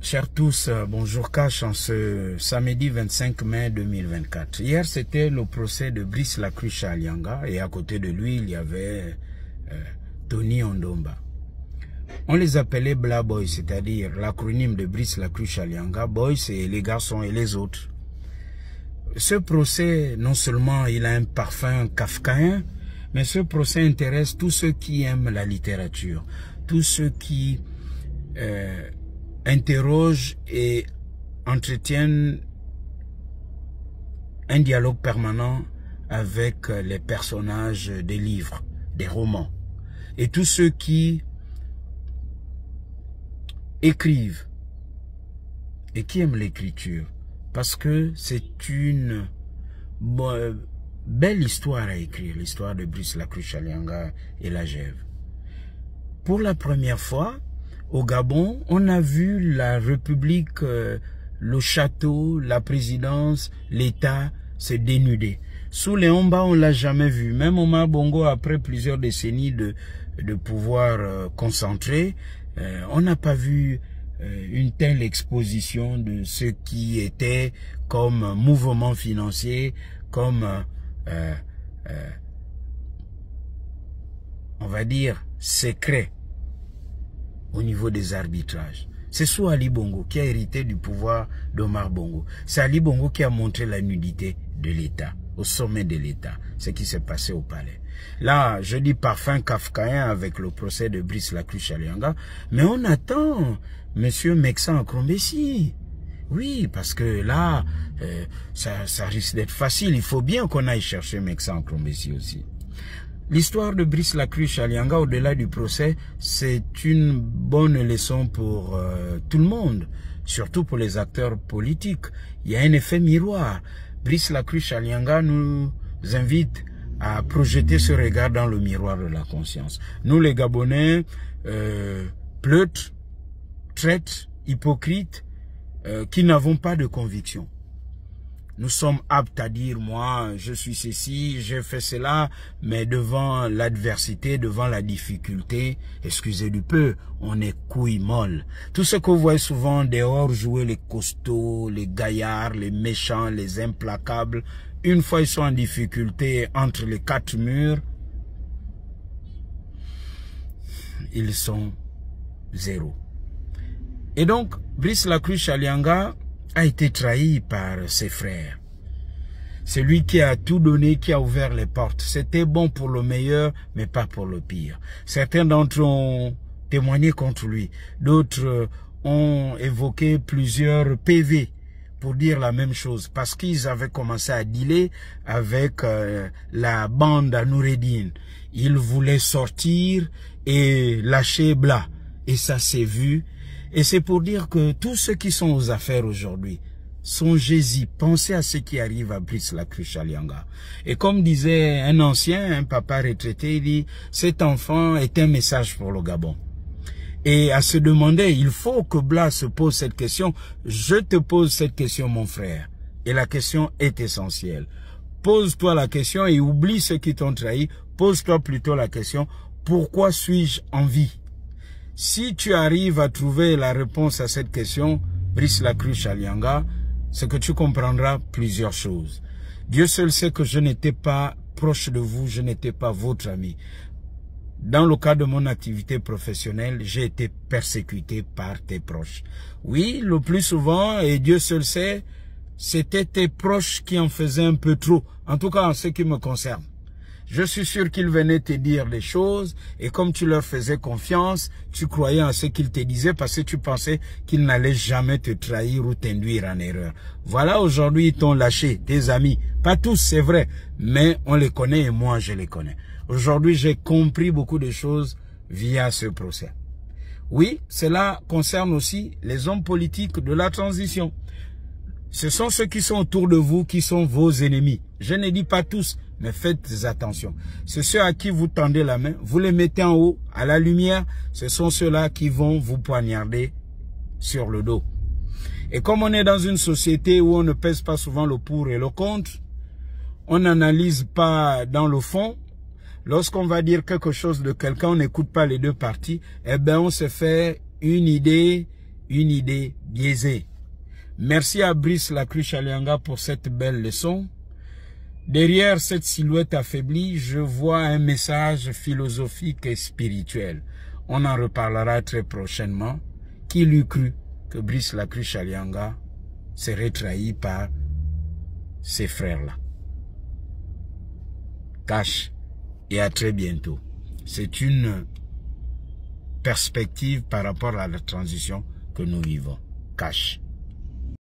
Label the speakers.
Speaker 1: Chers tous, bonjour Cash en ce samedi 25 mai 2024. Hier, c'était le procès de Brice Lacruche à Lianga et à côté de lui, il y avait Tony Ondomba. On les appelait Bla Boys, c'est-à-dire l'acronyme de Brice Lacruche à Lianga. Boys, c'est les garçons et les autres. Ce procès, non seulement il a un parfum kafkaïen, mais ce procès intéresse tous ceux qui aiment la littérature, tous ceux qui interrogent et entretiennent un dialogue permanent avec les personnages des livres, des romans. Et tous ceux qui écrivent et qui aiment l'écriture, parce que c'est une belle histoire à écrire, l'histoire de Brice Lacruche à Lianga et la Gève. Pour la première fois, au Gabon, on a vu la République, le château, la présidence, l'État se dénuder. Sous les Omba, on l'a jamais vu. Même Omar Bongo, après plusieurs décennies de pouvoir concentré, on n'a pas vu une telle exposition de ce qui était comme mouvement financier, comme, on va dire, secret au niveau des arbitrages. C'est sous Ali Bongo qui a hérité du pouvoir d'Omar Bongo. C'est Ali Bongo qui a montré la nudité de l'État, au sommet de l'État, ce qui s'est passé au palais. Là, je dis parfum kafkaïen avec le procès de Brice Lacruche à Lianga, mais on attend Monsieur Meksan Akrombessi. Oui, parce que là, ça risque d'être facile. Il faut bien qu'on aille chercher Meksan Akrombessi aussi. L'histoire de Brice Lacruche à Lianga, au-delà du procès, c'est une bonne leçon pour tout le monde, surtout pour les acteurs politiques. Il y a un effet miroir. Brice Lacruche à Lianga nous invite à projeter ce regard dans le miroir de la conscience. Nous, les Gabonais, pleutres, traîtres, hypocrites, qui n'avons pas de conviction. Nous sommes aptes à dire, moi, je suis ceci, j'ai fait cela, mais devant l'adversité, devant la difficulté, excusez du peu, on est couilles molles. Tout ce que vous voyez souvent dehors jouer les costauds, les gaillards, les méchants, les implacables, une fois ils sont en difficulté entre les quatre murs, ils sont zéro. Et donc, Brice Lacruche à Lianga a été trahi par ses frères. C'est lui qui a tout donné, qui a ouvert les portes. C'était bon pour le meilleur, mais pas pour le pire. Certains d'entre eux ont témoigné contre lui. D'autres ont évoqué plusieurs PV pour dire la même chose, parce qu'ils avaient commencé à dealer avec la bande à Noureddine. Ils voulaient sortir et lâcher Bla. Et ça s'est vu. Et c'est pour dire que tous ceux qui sont aux affaires aujourd'hui, songez-y, pensez à ce qui arrive à Brice Lacruche à Lianga. Et comme disait un ancien, un papa retraité, il dit, cet enfant est un message pour le Gabon. Et à se demander, il faut que Bla se pose cette question. Je te pose cette question, mon frère. Et la question est essentielle. Pose-toi la question et oublie ceux qui t'ont trahi. Pose-toi plutôt la question, pourquoi suis-je en vie? Si tu arrives à trouver la réponse à cette question, Brice Lacruche à Lianga, c'est que tu comprendras plusieurs choses. Dieu seul sait que je n'étais pas proche de vous, je n'étais pas votre ami. Dans le cadre de mon activité professionnelle, j'ai été persécuté par tes proches. Oui, le plus souvent, et Dieu seul sait, c'était tes proches qui en faisaient un peu trop, en tout cas en ce qui me concerne. Je suis sûr qu'ils venaient te dire des choses et comme tu leur faisais confiance, tu croyais en ce qu'ils te disaient parce que tu pensais qu'ils n'allaient jamais te trahir ou t'induire en erreur. Voilà, aujourd'hui, ils t'ont lâché, tes amis. Pas tous, c'est vrai, mais on les connaît et moi, je les connais. Aujourd'hui, j'ai compris beaucoup de choses via ce procès. Oui, cela concerne aussi les hommes politiques de la transition. Ce sont ceux qui sont autour de vous qui sont vos ennemis. Je ne dis pas tous, mais faites attention. C'est ceux à qui vous tendez la main, vous les mettez en haut, à la lumière. Ce sont ceux-là qui vont vous poignarder sur le dos. Et comme on est dans une société où on ne pèse pas souvent le pour et le contre, on n'analyse pas dans le fond. Lorsqu'on va dire quelque chose de quelqu'un, on n'écoute pas les deux parties. Eh bien, on se fait une idée une idée biaisée. Merci à Brice Lacruche Alianga pour cette belle leçon. Derrière cette silhouette affaiblie, je vois un message philosophique et spirituel. On en reparlera très prochainement. Qui l'eût cru que Brice Lacruche Alianga serait trahi par ces frères-là? Cache et à très bientôt. C'est une perspective par rapport à la transition que nous vivons. Cache.